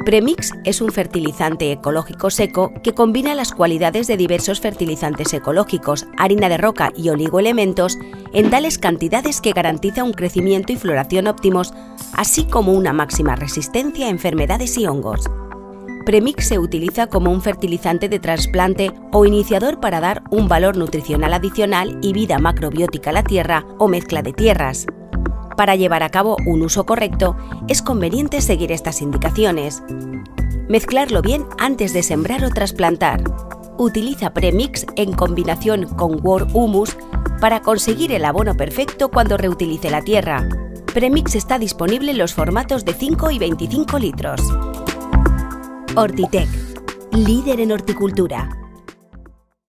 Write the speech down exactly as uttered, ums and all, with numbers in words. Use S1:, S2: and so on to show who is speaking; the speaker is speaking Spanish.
S1: Premix es un fertilizante ecológico seco que combina las cualidades de diversos fertilizantes ecológicos, harina de roca y oligoelementos en tales cantidades que garantiza un crecimiento y floración óptimos, así como una máxima resistencia a enfermedades y hongos. Premix se utiliza como un fertilizante de trasplante o iniciador para dar un valor nutricional adicional y vida macrobiótica a la tierra o mezcla de tierras. Para llevar a cabo un uso correcto, es conveniente seguir estas indicaciones. Mezclarlo bien antes de sembrar o trasplantar. Utiliza Premix en combinación con Worm Humus para conseguir el abono perfecto cuando reutilice la tierra. Premix está disponible en los formatos de cinco y veinticinco litros. Hortitec, líder en horticultura.